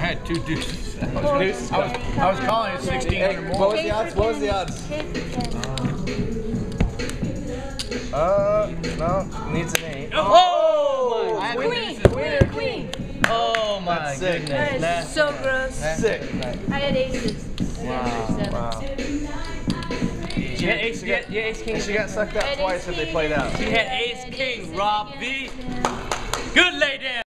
had 2 deuces. I was calling it 16 or more. What was the odds? What was the odds? No, needs an 8. Oh my! Queen. Oh my That's sick. goodness! That is so gross. Sick. I had aces. Wow. You had ace, ace king. She got sucked out twice if they played out. She had ace king. Rob V. Good lay down.